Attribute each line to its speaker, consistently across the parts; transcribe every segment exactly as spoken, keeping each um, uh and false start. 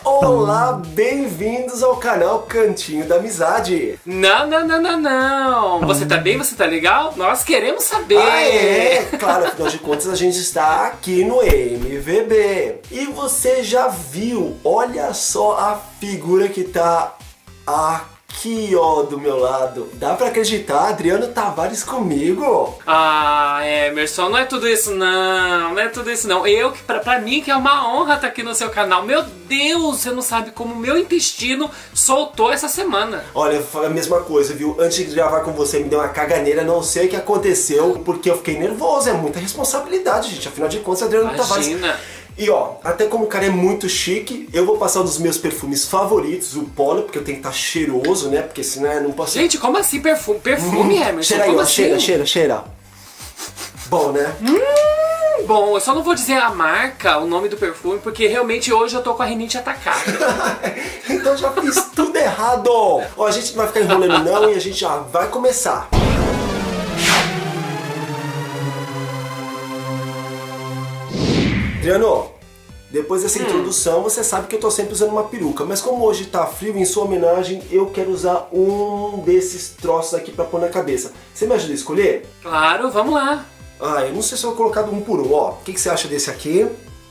Speaker 1: Olá, bem-vindos ao canal Cantinho da Amizade.
Speaker 2: Não, não, não, não, não. Você tá bem? Você tá legal? Nós queremos saber.
Speaker 1: Ah, é? Claro, afinal de contas a gente está aqui no M V B. E você já viu, olha só a figura que tá aqui, ó, do meu lado. Dá pra acreditar, Adriano Tavares comigo?
Speaker 2: Ah, Emerson, não é tudo isso não, não é tudo isso não. Eu, pra, pra mim que é uma honra estar aqui no seu canal. Meu Deus, você não sabe como o meu intestino soltou essa semana.
Speaker 1: Olha, foi a mesma coisa, viu? Antes de gravar com você me deu uma caganeira, não sei o que aconteceu, porque eu fiquei nervoso, é muita responsabilidade, gente. Afinal de contas, Adriano Tavares...
Speaker 2: Imagina.
Speaker 1: E ó, até como o cara é muito chique, eu vou passar um dos meus perfumes favoritos, o Polo, porque eu tenho que estar cheiroso, né? Porque senão eu não posso...
Speaker 2: Gente, como assim perfume? Perfume,
Speaker 1: Hum,
Speaker 2: Emerson?
Speaker 1: cheira aí,
Speaker 2: Como
Speaker 1: ó,
Speaker 2: assim?
Speaker 1: cheira, cheira, cheira. Bom, né?
Speaker 2: Hum, bom, eu só não vou dizer a marca, o nome do perfume, porque realmente hoje eu tô com a rinite atacada.
Speaker 1: Então já fiz tudo errado. Ó, a gente não vai ficar enrolando não e a gente já vai começar. Adriano, depois dessa hum. introdução, você sabe que eu tô sempre usando uma peruca, mas como hoje tá frio, em sua homenagem, eu quero usar um desses troços aqui pra pôr na cabeça. Você me ajuda a escolher?
Speaker 2: Claro, vamos lá.
Speaker 1: Ah, eu não sei se eu vou colocar um por um, ó. O que, que você acha desse aqui?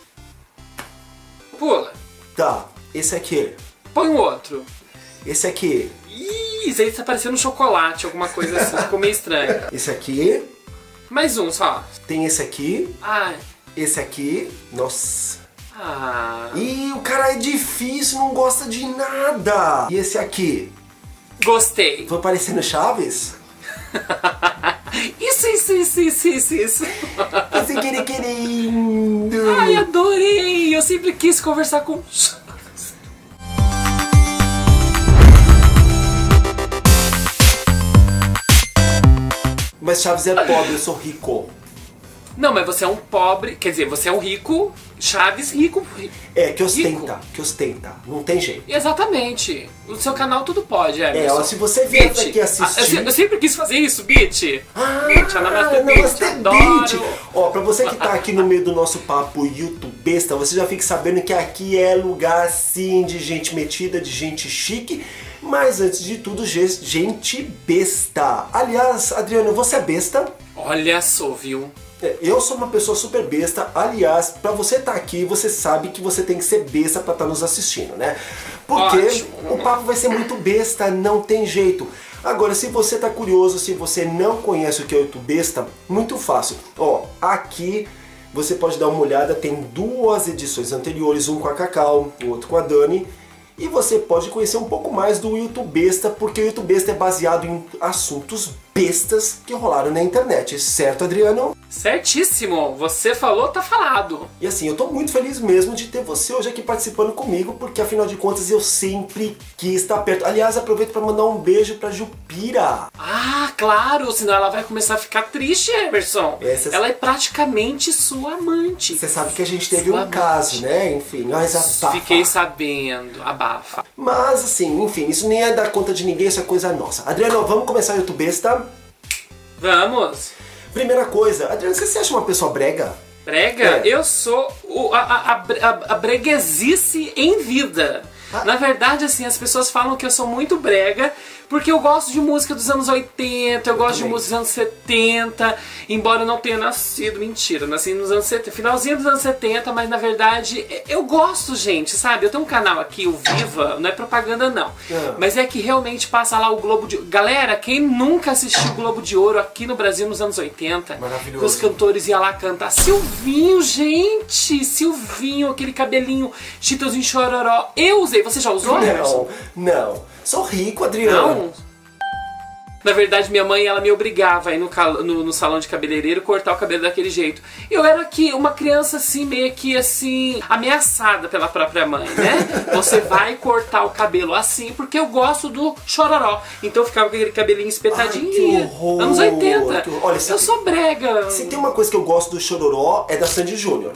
Speaker 2: Pula.
Speaker 1: Tá, esse aqui.
Speaker 2: Põe um outro.
Speaker 1: Esse aqui.
Speaker 2: Ih, isso aí tá parecendo um chocolate, alguma coisa assim, ficou meio estranho.
Speaker 1: Esse aqui.
Speaker 2: Mais um só.
Speaker 1: Tem esse aqui.
Speaker 2: Ai.
Speaker 1: Esse aqui. Nossa.
Speaker 2: Ah.
Speaker 1: Ih, o cara é difícil, não gosta de nada. E esse aqui?
Speaker 2: Gostei.
Speaker 1: Foi parecendo Chaves?
Speaker 2: Isso, isso, isso, isso, isso, isso.
Speaker 1: Esse querer querendo.
Speaker 2: Ai, adorei. Eu sempre quis conversar com...
Speaker 1: Mas Chaves é pobre, eu sou rico.
Speaker 2: Não, mas você é um pobre, quer dizer, você é um rico, Chaves rico.
Speaker 1: É, que ostenta,
Speaker 2: rico.
Speaker 1: que ostenta, não tem jeito.
Speaker 2: Exatamente. No seu canal tudo pode, é.
Speaker 1: É, ó, se você vier
Speaker 2: Bitch.
Speaker 1: aqui assistir...
Speaker 2: Eu, eu sempre quis fazer isso, Bitch.
Speaker 1: Ah,
Speaker 2: Bitch, a Namastê Bitch, adoro.
Speaker 1: Ó, pra você que tá aqui no meio do nosso papo youtubesta, você já fique sabendo que aqui é lugar, sim, de gente metida, de gente chique, mas antes de tudo, gente besta. Aliás, Adriano, você é besta?
Speaker 2: Olha só, viu?
Speaker 1: Eu sou uma pessoa super besta, aliás, pra você estar aqui, você sabe que você tem que ser besta pra estar nos assistindo, né? Porque
Speaker 2: Ótimo.
Speaker 1: O papo vai ser muito besta, não tem jeito. Agora, se você tá curioso, se você não conhece o que é o youtubesta, muito fácil. Ó, aqui você pode dar uma olhada, tem duas edições anteriores, um com a Cacau, o outro com a Dani. E você pode conhecer um pouco mais do youtubesta, porque o youtubesta é baseado em assuntos bestas que rolaram na internet, certo, Adriano?
Speaker 2: Certíssimo, você falou, tá falado.
Speaker 1: E assim, eu tô muito feliz mesmo de ter você hoje aqui participando comigo, porque afinal de contas eu sempre quis estar perto. Aliás, aproveito para mandar um beijo pra Jupira.
Speaker 2: Ah, claro, senão ela vai começar a ficar triste, Emerson.
Speaker 1: Essa...
Speaker 2: Ela é praticamente sua amante.
Speaker 1: Você sabe que a gente teve
Speaker 2: sua
Speaker 1: um
Speaker 2: amante.
Speaker 1: caso, né? Enfim, nós abafa.
Speaker 2: Fiquei sabendo, abafa.
Speaker 1: Mas assim, enfim, isso nem é dar conta de ninguém, isso é coisa nossa. Adriano, vamos começar o youtubesta?
Speaker 2: Vamos.
Speaker 1: Primeira coisa, Adriano, você se acha uma pessoa brega?
Speaker 2: Brega?
Speaker 1: É.
Speaker 2: Eu sou o, a, a, a, a breguesice em vida. Ah. Na verdade, assim, as pessoas falam que eu sou muito brega porque eu gosto de música dos anos oitenta, eu, eu gosto também. de música dos anos setenta, embora eu não tenha nascido, mentira, nasci nos anos setenta, finalzinho dos anos setenta, mas na verdade eu gosto, gente, sabe? Eu tenho um canal aqui, o Viva, não é propaganda não, ah. mas é que realmente passa lá o Globo de... Galera, quem nunca assistiu o Globo de Ouro aqui no Brasil nos anos oitenta?
Speaker 1: Maravilhoso.
Speaker 2: Os cantores iam lá cantar. Silvinho, gente! Silvinho, aquele cabelinho Chitãozinho Chororó. Eu usei. Você já usou, Emerson?
Speaker 1: Não, não. Sou rico, Adriano.
Speaker 2: Não? Na verdade, minha mãe, ela me obrigava a ir no, no, no salão de cabeleireiro cortar o cabelo daquele jeito. Eu era aqui uma criança assim, meio que assim, ameaçada pela própria mãe, né? Você vai cortar o cabelo assim, porque eu gosto do chororó. Então eu ficava com aquele cabelinho espetadinho.
Speaker 1: Ai, que horror,
Speaker 2: anos oitenta.
Speaker 1: Olha,
Speaker 2: eu
Speaker 1: tem...
Speaker 2: sou brega.
Speaker 1: Se tem uma coisa que eu gosto do chororó, é da Sandy Júnior.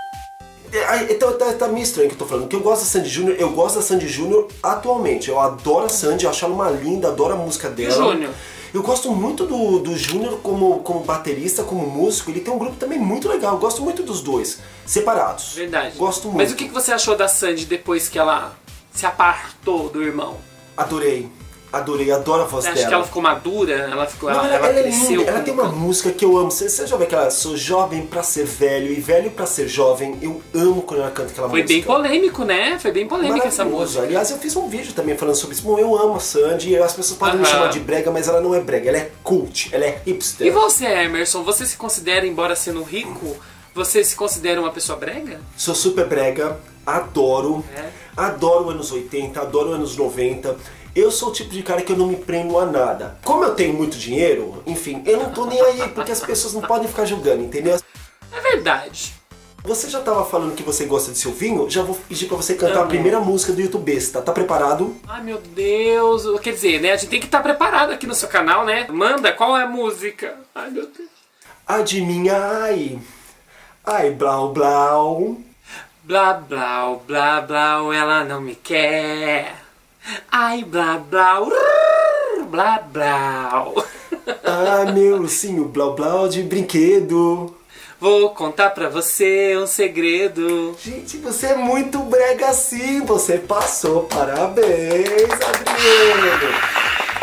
Speaker 1: Então tá, tá meio estranho que eu tô falando, que eu gosto da Sandy Júnior, eu gosto da Sandy Júnior atualmente, eu adoro a Sandy, eu acho ela uma linda, adoro a música dela.
Speaker 2: E o Júnior?
Speaker 1: Eu gosto muito do, do Júnior como, como baterista, como músico. Ele tem um grupo também muito legal. Eu gosto muito dos dois, separados.
Speaker 2: Verdade.
Speaker 1: Gosto muito.
Speaker 2: Mas o que você achou da Sandy depois que ela se apartou do irmão?
Speaker 1: Adorei. Adorei, adoro a voz
Speaker 2: Você
Speaker 1: dela.
Speaker 2: acha que ela ficou madura? Ela, ficou,
Speaker 1: Não,
Speaker 2: ela,
Speaker 1: ela,
Speaker 2: ela
Speaker 1: ela
Speaker 2: cresceu?
Speaker 1: é linda. Ela
Speaker 2: com-
Speaker 1: tem uma música que eu amo. Você, você já viu aquela Sou jovem pra ser velho e velho pra ser jovem? Eu amo quando ela canta aquela
Speaker 2: Foi
Speaker 1: música.
Speaker 2: bem polêmico, né? Foi bem polêmica essa
Speaker 1: Maravilhoso.
Speaker 2: música.
Speaker 1: Aliás, eu fiz um vídeo também falando sobre isso. Bom, eu amo a Sandy. As pessoas podem me
Speaker 2: Aham.
Speaker 1: chamar de brega, mas ela não é brega. Ela é cult. Ela é hipster.
Speaker 2: E você, Emerson? Você se considera, embora sendo rico, você se considera uma pessoa brega?
Speaker 1: Sou super brega. Adoro.
Speaker 2: É.
Speaker 1: Adoro anos oitenta. Adoro anos noventa. Eu sou o tipo de cara que eu não me prendo a nada. Como eu tenho muito dinheiro, enfim, eu não tô nem aí, porque as pessoas não podem ficar julgando, entendeu?
Speaker 2: É verdade.
Speaker 1: Você já tava falando que você gosta de Silvinho? Já vou pedir pra você cantar a
Speaker 2: Também.
Speaker 1: primeira música do YouTube Besta. Tá preparado?
Speaker 2: Ai, meu Deus. Quer dizer, né? A gente tem que estar preparado aqui no seu canal, né? Manda, qual é a música? Ai, meu Deus.
Speaker 1: Adivinha, ai. Ai, blau, blau.
Speaker 2: Blá, blá, blá, blá, ela não me quer. Ai, blá, blá, urr, blá, blá.
Speaker 1: Ah, meu ursinho, blau, blau de brinquedo.
Speaker 2: Vou contar pra você um segredo.
Speaker 1: Gente, você é muito brega assim. Você passou. Parabéns, Adriano.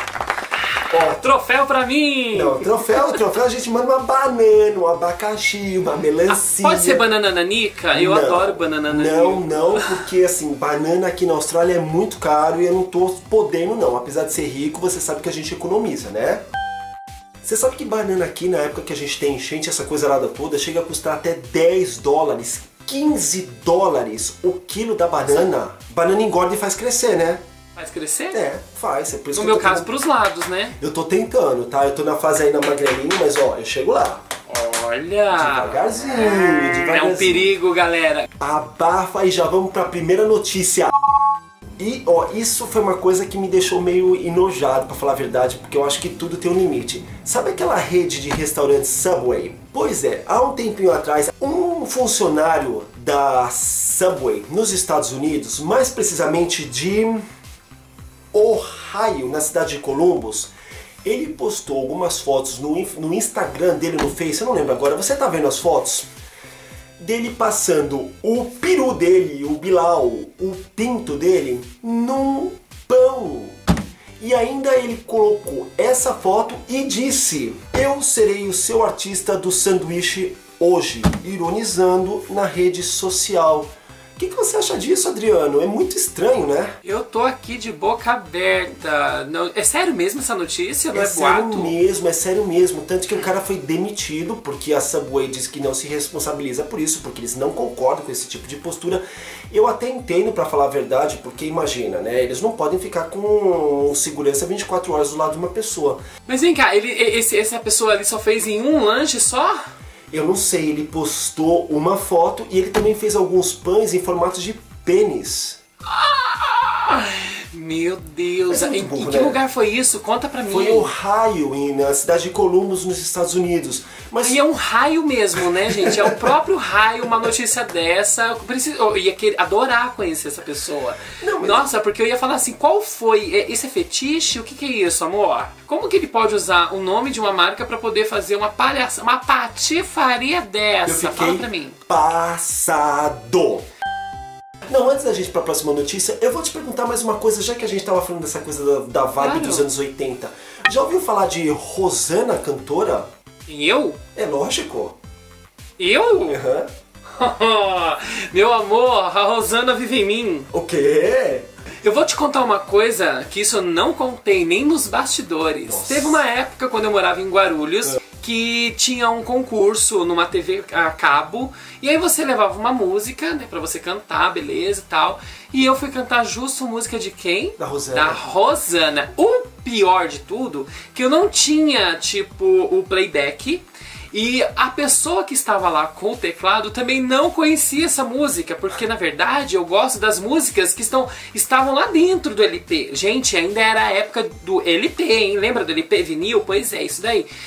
Speaker 1: Ó,
Speaker 2: Troféu pra mim!
Speaker 1: não, troféu, troféu a gente manda uma banana, um abacaxi, uma melancia.
Speaker 2: Pode ser banana nanica? Eu
Speaker 1: Não,
Speaker 2: adoro banana nanica.
Speaker 1: Não, não, porque assim, banana aqui na Austrália é muito caro e eu não tô podendo não. Apesar de ser rico, você sabe que a gente economiza, né? Você sabe que banana aqui, na época que a gente tem enchente, essa coisa lá toda, chega a custar até dez dólares, quinze dólares o quilo da banana. Banana engorda e faz crescer, né?
Speaker 2: Faz crescer?
Speaker 1: É, faz. É por isso
Speaker 2: No
Speaker 1: que eu
Speaker 2: meu
Speaker 1: tô
Speaker 2: caso,
Speaker 1: tentando-
Speaker 2: pros lados, né?
Speaker 1: Eu tô tentando, tá? Eu tô na fase ainda magrelinho, mas ó, eu chego lá.
Speaker 2: Olha!
Speaker 1: Devagarzinho,
Speaker 2: É
Speaker 1: devagarzinho.
Speaker 2: um perigo, galera.
Speaker 1: Abafa e já vamos pra primeira notícia. E, ó, isso foi uma coisa que me deixou meio enojado, pra falar a verdade, porque eu acho que tudo tem um limite. Sabe aquela rede de restaurantes Subway? Pois é, há um tempinho atrás, um funcionário da Subway nos Estados Unidos, mais precisamente de Ohio, na cidade de Columbus, ele postou algumas fotos no, no Instagram dele, no Face, eu não lembro agora, você tá vendo as fotos? Dele passando o peru dele, o Bilal, o pinto dele, num pão. E ainda ele colocou essa foto e disse: eu serei o seu artista do sanduíche hoje, ironizando na rede social. O que, que você acha disso, Adriano? É muito estranho, né?
Speaker 2: Eu tô aqui de boca aberta. Não, é sério mesmo essa notícia? Não é,
Speaker 1: É sério
Speaker 2: boato?
Speaker 1: mesmo, é sério mesmo. Tanto que o cara foi demitido porque a Subway diz que não se responsabiliza por isso, porque eles não concordam com esse tipo de postura. Eu até entendo, pra falar a verdade, porque imagina, né? Eles não podem ficar com segurança vinte e quatro horas do lado de uma pessoa.
Speaker 2: Mas vem cá, ele, esse, essa pessoa ali só fez em um lanche só?
Speaker 1: Eu não sei, ele postou uma foto e ele também fez alguns pães em formato de pênis.
Speaker 2: Meu Deus,
Speaker 1: Mas é
Speaker 2: em,
Speaker 1: muito burro,
Speaker 2: em que
Speaker 1: né?
Speaker 2: lugar foi isso? Conta pra mim.
Speaker 1: Foi em Ohio, em- na cidade de Columbus, nos Estados Unidos. Mas
Speaker 2: E é um raio mesmo, né, gente? É o próprio raio, uma notícia dessa. Eu, preciso, eu ia querer, adorar conhecer essa pessoa.
Speaker 1: Não, mas-
Speaker 2: Nossa, porque eu ia falar assim, qual foi? É- Isso é fetiche? O que, que é isso, amor? Como que ele pode usar o nome de uma marca pra poder fazer uma palhaça, uma patifaria
Speaker 1: eu
Speaker 2: dessa? Fala
Speaker 1: fiquei
Speaker 2: pra mim.
Speaker 1: passado. Não, antes da gente ir pra próxima notícia, eu vou te perguntar mais uma coisa, já que a gente tava falando dessa coisa da, da vibe
Speaker 2: Claro.
Speaker 1: dos anos oitenta. Já ouviu falar de Rosana, cantora?
Speaker 2: E eu?
Speaker 1: É lógico.
Speaker 2: Eu?
Speaker 1: Aham.
Speaker 2: Meu amor, a Rosana vive em mim.
Speaker 1: O quê?
Speaker 2: Eu vou te contar uma coisa que isso eu não contei nem nos bastidores.
Speaker 1: Nossa.
Speaker 2: Teve uma época quando eu morava em Guarulhos que tinha um concurso numa T V a cabo e aí você levava uma música, né, pra você cantar, beleza e tal. E eu fui cantar justo música de quem?
Speaker 1: Da Rosana.
Speaker 2: Da Rosana. O pior de tudo, que eu não tinha, tipo, o playback. E a pessoa que estava lá com o teclado também não conhecia essa música, porque na verdade eu gosto das músicas que estão, estavam lá dentro do L P. Gente, ainda era a época do L P, hein? Lembra do L P vinil? Pois é, isso daí.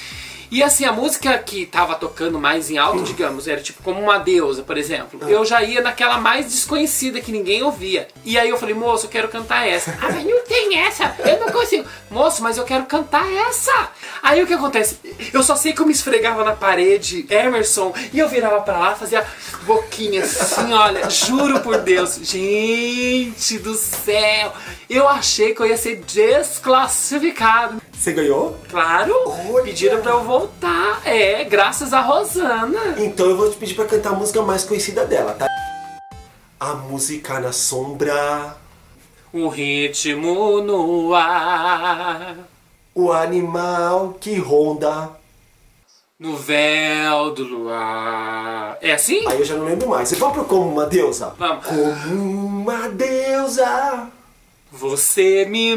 Speaker 2: E assim, a música que tava tocando mais em alto, digamos, era tipo como uma deusa, por exemplo. Eu já ia naquela mais desconhecida que ninguém ouvia. E aí eu falei, moço, eu quero cantar essa. Ah, mas não tem essa, eu não consigo. Moço, mas eu quero cantar essa. Aí o que acontece? Eu só sei que eu me esfregava na parede, Emerson, e eu virava pra lá, fazia boquinha assim, olha, juro por Deus. Gente do céu, eu achei que eu ia ser desclassificado.
Speaker 1: Você ganhou?
Speaker 2: Claro,
Speaker 1: Olha.
Speaker 2: Pediram pra eu voltar. É, graças a Rosana.
Speaker 1: Então eu vou te pedir pra cantar a música mais conhecida dela, tá? A música na sombra,
Speaker 2: O ritmo no ar,
Speaker 1: o animal que ronda.
Speaker 2: no véu do luar. É assim?
Speaker 1: Aí eu já não lembro mais. Vamos pro Como uma Deusa?
Speaker 2: Vamos.
Speaker 1: Como uma deusa.
Speaker 2: Você me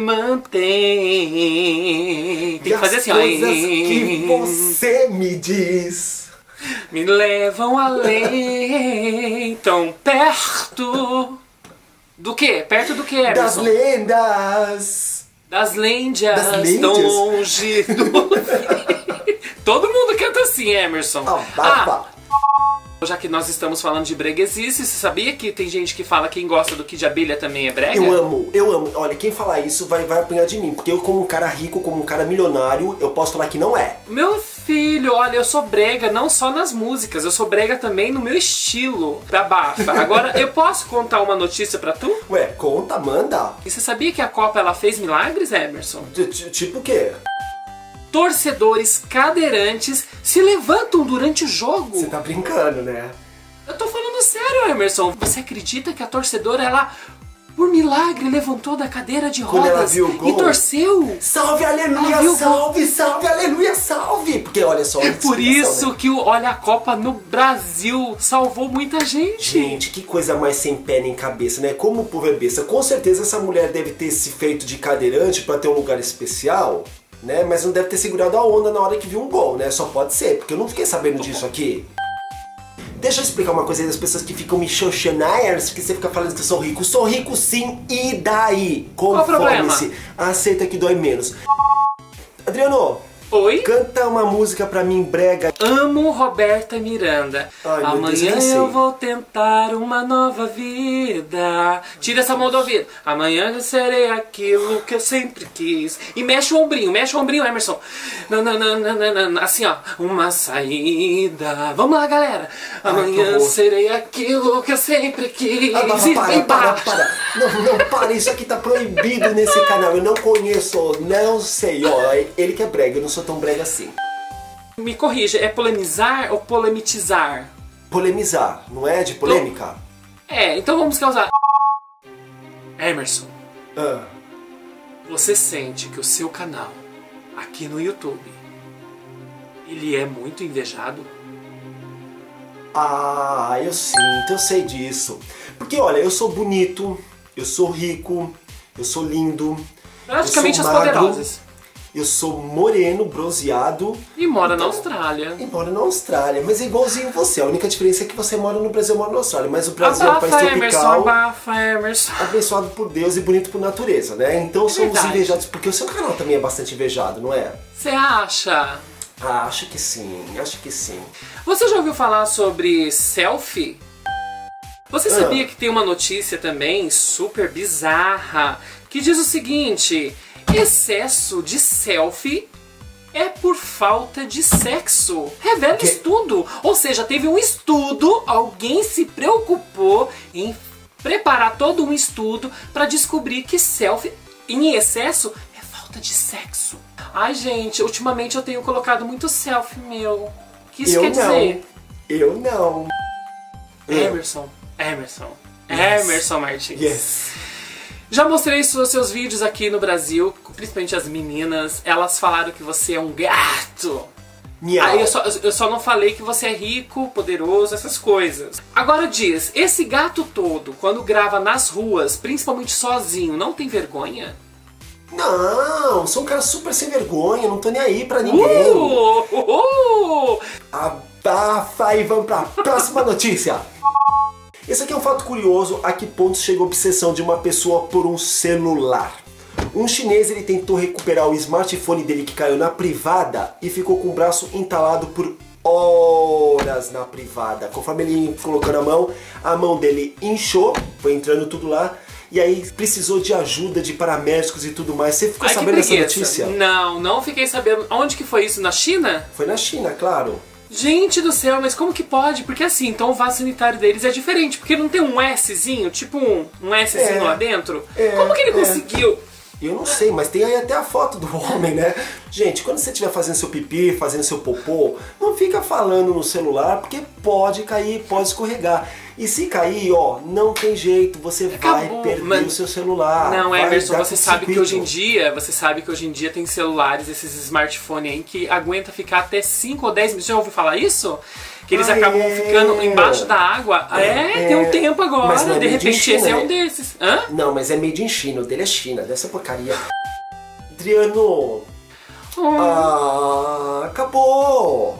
Speaker 2: mantém. Tem que fazer assim, ó.
Speaker 1: As coisas que você me diz
Speaker 2: Me levam além, tão perto. Do quê? Perto do quê,
Speaker 1: das
Speaker 2: Emerson?
Speaker 1: lendas.
Speaker 2: Das lendas,
Speaker 1: Das lendas?
Speaker 2: tão longe do... Todo mundo canta assim, Emerson.
Speaker 1: Ah, baba.
Speaker 2: Já que nós estamos falando de breguesice, você sabia que tem gente que fala que quem gosta do Kid de Abelha também é brega?
Speaker 1: Eu amo, eu amo. Olha, quem falar isso vai, vai apanhar de mim. Porque eu, como um cara rico, como um cara milionário, eu posso falar que não é.
Speaker 2: Meu filho, olha, eu sou brega não só nas músicas, eu sou brega também no meu estilo da bafa. Agora, eu posso contar uma notícia pra tu?
Speaker 1: Ué, conta, manda.
Speaker 2: E você sabia que a Copa ela fez milagres, Emerson?
Speaker 1: T- t- Tipo o quê?
Speaker 2: Torcedores cadeirantes se levantam durante o jogo.
Speaker 1: Você tá brincando, né?
Speaker 2: Eu tô falando sério, Emerson. Você acredita que a torcedora, ela, por milagre, levantou da cadeira de
Speaker 1: Quando ela
Speaker 2: rodas
Speaker 1: viu o gol?
Speaker 2: e torceu?
Speaker 1: Salve, aleluia,
Speaker 2: Ela viu o
Speaker 1: salve, salve, aleluia, salve. Porque olha só.
Speaker 2: É por isso
Speaker 1: né?
Speaker 2: que o Olha a Copa no Brasil salvou muita gente.
Speaker 1: Gente, que coisa mais sem pé nem cabeça, né? Como o povo é besta. Com certeza essa mulher deve ter se feito de cadeirante pra ter um lugar especial, né? Mas não deve ter segurado a onda na hora que viu um gol, né? Só pode ser, porque eu não fiquei sabendo disso aqui. Deixa eu explicar uma coisa aí das pessoas que ficam me xoxando, que você fica falando que eu sou rico. Sou rico sim, e daí?
Speaker 2: Qual o problema?
Speaker 1: Conforme-se. Aceita que dói menos. Adriano,
Speaker 2: Oi?
Speaker 1: canta uma música pra mim, brega.
Speaker 2: Amo Roberta Miranda.
Speaker 1: Ai, meu Deus,
Speaker 2: Amanhã
Speaker 1: eu nem sei.
Speaker 2: eu vou tentar uma nova vida. Tira essa mão do ouvido. Amanhã eu serei aquilo que eu sempre quis. E mexe o ombrinho, mexe o ombrinho, Emerson. Nananana, assim, ó. Uma saída. Vamos lá, galera. Amanhã
Speaker 1: horror.
Speaker 2: serei aquilo que eu sempre quis.
Speaker 1: Ah, para,
Speaker 2: E
Speaker 1: para,
Speaker 2: vem
Speaker 1: para,
Speaker 2: pra-
Speaker 1: para. Não, não, para. Isso aqui tá proibido nesse canal. Eu não conheço, não sei. Ó, ele que é brega, eu não sou tão brega assim.
Speaker 2: Me corrija, é polemizar ou polemitizar?
Speaker 1: Polemizar, não é? De polêmica?
Speaker 2: É, então vamos causar. Emerson,
Speaker 1: Ah,
Speaker 2: você sente que o seu canal aqui no YouTube ele é muito invejado?
Speaker 1: ah, eu sinto, eu sei disso. Porque olha, eu sou bonito, eu sou rico, eu sou lindo.
Speaker 2: Praticamente
Speaker 1: eu
Speaker 2: as
Speaker 1: sou magro,
Speaker 2: poderosas.
Speaker 1: Eu sou moreno, bronzeado.
Speaker 2: E mora na
Speaker 1: Então,
Speaker 2: Austrália.
Speaker 1: E moro na Austrália, mas é igualzinho você. A única diferença é que você mora no Brasil, eu moro na Austrália. Mas o Brasil é um país
Speaker 2: Abafa, Emerson,
Speaker 1: tropical,
Speaker 2: abafa, Emerson.
Speaker 1: abençoado por Deus e bonito por natureza, né? Então somos
Speaker 2: verdade.
Speaker 1: invejados, porque o seu canal também é bastante invejado, não é?
Speaker 2: Você acha?
Speaker 1: Ah, acho que sim, acho que sim.
Speaker 2: Você já ouviu falar sobre selfie? Você
Speaker 1: Ah.
Speaker 2: sabia que tem uma notícia também super bizarra que diz o seguinte: excesso de selfie é por falta de sexo. Revela
Speaker 1: Que-
Speaker 2: estudo. Ou seja, teve um estudo, alguém se preocupou em preparar todo um estudo para descobrir que selfie em excesso é falta de sexo. Ai, gente, ultimamente eu tenho colocado muito selfie meu. O que isso
Speaker 1: eu
Speaker 2: quer
Speaker 1: não.
Speaker 2: dizer?
Speaker 1: Eu não.
Speaker 2: Emerson, Emerson,
Speaker 1: Yes.
Speaker 2: Emerson Martins.
Speaker 1: Yes.
Speaker 2: Já mostrei os seus vídeos aqui no Brasil, principalmente as meninas. Elas falaram que você é um gato.
Speaker 1: Miau.
Speaker 2: Aí eu só, eu só não falei que você é rico, poderoso, essas coisas. Agora diz, esse gato todo, quando grava nas ruas, principalmente sozinho, não tem vergonha?
Speaker 1: Não, sou um cara super sem vergonha, não tô nem aí pra ninguém.
Speaker 2: Uh, uh, uh.
Speaker 1: Abafa e vamos pra próxima notícia. Esse aqui é um fato curioso, a que ponto chega a obsessão de uma pessoa por um celular. Um chinês, ele tentou recuperar o smartphone dele que caiu na privada e ficou com o braço entalado por horas na privada. Conforme ele colocou na mão, a mão dele inchou, foi entrando tudo lá. E aí precisou de ajuda de paramédicos e tudo mais. Você ficou
Speaker 2: Ai,
Speaker 1: sabendo dessa notícia?
Speaker 2: Não, não fiquei sabendo. Onde que foi isso? Na China?
Speaker 1: Foi na China, claro.
Speaker 2: Gente do céu, mas como que pode? Porque assim, então o vaso sanitário deles é diferente, porque não tem um Szinho, tipo um, um Szinho
Speaker 1: É,
Speaker 2: lá dentro?
Speaker 1: é,
Speaker 2: Como que ele
Speaker 1: é.
Speaker 2: conseguiu?
Speaker 1: Eu não sei, mas tem aí até a foto do homem, né? Gente, quando você estiver fazendo seu pipi, fazendo seu popô, não fica falando no celular, porque pode cair, pode escorregar. E se cair, ó, não tem jeito, você
Speaker 2: Acabou,
Speaker 1: vai perder
Speaker 2: mas...
Speaker 1: o seu celular.
Speaker 2: Não,
Speaker 1: vai
Speaker 2: Emerson,
Speaker 1: dar
Speaker 2: você sabe que
Speaker 1: curto-circuito.
Speaker 2: hoje em dia, você sabe que hoje em dia tem celulares, esses smartphones aí, que aguenta ficar até cinco ou dez minutos. Você já ouviu falar isso? Que eles
Speaker 1: Ah,
Speaker 2: acabam
Speaker 1: é.
Speaker 2: ficando embaixo da água. É,
Speaker 1: É,
Speaker 2: tem um tempo
Speaker 1: mas
Speaker 2: agora,
Speaker 1: não é
Speaker 2: de
Speaker 1: made in
Speaker 2: repente
Speaker 1: China,
Speaker 2: esse é
Speaker 1: né?
Speaker 2: um desses. Hã?
Speaker 1: Não, mas é made in China, o dele é China, dessa porcaria. Adriano,
Speaker 2: Hum.
Speaker 1: ah, acabou.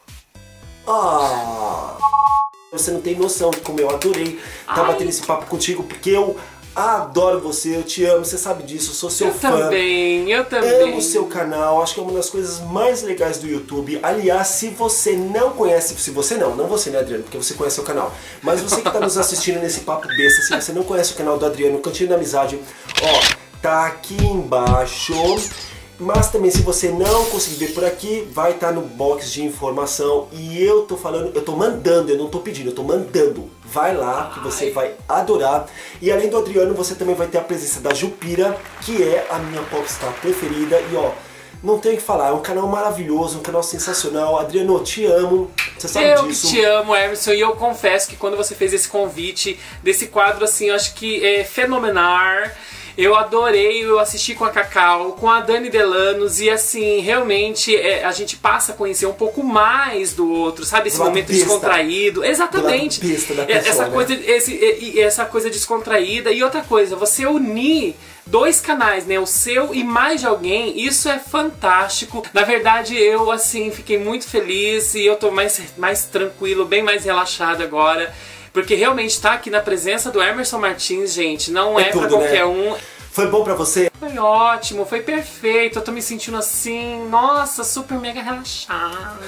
Speaker 1: Ah, você não tem noção de como eu adorei estar
Speaker 2: Ai.
Speaker 1: batendo esse papo contigo, porque eu adoro você, eu te amo, você sabe disso, eu sou seu
Speaker 2: Eu
Speaker 1: fã.
Speaker 2: também, eu também.
Speaker 1: Amo o seu canal, acho que é uma das coisas mais legais do YouTube. Aliás, se você não conhece, se você não, não você, né, Adriano, porque você conhece o canal, mas você que está nos assistindo nesse papo besta, se você não conhece o canal do Adriano, Cantinho da Amizade, ó, tá aqui embaixo. Mas também, se você não conseguir ver por aqui, vai estar no box de informação. E eu tô falando, eu tô mandando, eu não tô pedindo, eu tô mandando. Vai lá, que você
Speaker 2: Ai.
Speaker 1: vai adorar. E além do Adriano, você também vai ter a presença da Jupira, que é a minha popstar preferida. E ó, não tenho o que falar, é um canal maravilhoso, um canal sensacional. Adriano, eu te amo, você sabe
Speaker 2: Eu
Speaker 1: disso.
Speaker 2: que te amo, Emerson, e eu confesso que quando você fez esse convite desse quadro, assim, eu acho que é fenomenal. Eu adorei, eu assisti com a Cacau, com a Dani Delanos, e assim, realmente é, a gente passa a conhecer um pouco mais do outro, sabe? Esse
Speaker 1: Do lado
Speaker 2: momento
Speaker 1: besta.
Speaker 2: descontraído. Exatamente.
Speaker 1: Do lado besta da
Speaker 2: É,
Speaker 1: pessoa,
Speaker 2: essa,
Speaker 1: né?
Speaker 2: coisa, esse, e- e essa coisa descontraída. E outra coisa, você unir dois canais, né? O seu e mais de alguém, isso é fantástico. Na verdade, eu, assim, fiquei muito feliz e eu tô mais, mais tranquilo, bem mais relaxado agora. Porque realmente tá aqui na presença do Emerson Martins, gente, não é,
Speaker 1: É
Speaker 2: pra
Speaker 1: tudo,
Speaker 2: qualquer
Speaker 1: né?
Speaker 2: um.
Speaker 1: Foi bom pra você?
Speaker 2: Foi ótimo, foi perfeito. Eu tô me sentindo assim, nossa, super mega relaxado.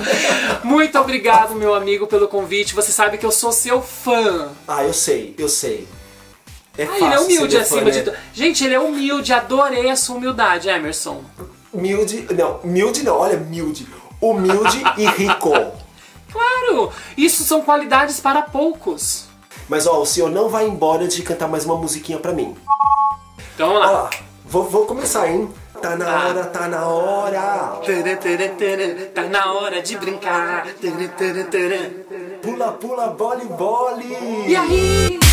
Speaker 2: Muito obrigado, meu amigo, pelo convite. Você sabe que eu sou seu fã.
Speaker 1: Ah, eu sei, eu sei. É
Speaker 2: Ah,
Speaker 1: fácil
Speaker 2: ele é humilde
Speaker 1: ser meu
Speaker 2: acima
Speaker 1: fã,
Speaker 2: de
Speaker 1: né?
Speaker 2: tudo. Gente, ele é humilde, adorei a sua humildade, Emerson.
Speaker 1: Humilde, não, humilde não, olha, humilde. Humilde e rico.
Speaker 2: Claro, isso são qualidades para poucos.
Speaker 1: Mas ó, o senhor não vai embora antes de cantar mais uma musiquinha pra mim.
Speaker 2: Então vamos
Speaker 1: Ó
Speaker 2: lá.
Speaker 1: lá, vou, vou começar, hein? Tá na hora, tá na hora.
Speaker 2: Tá na hora de brincar.
Speaker 1: Pula, pula, bole, bole.
Speaker 2: E aí?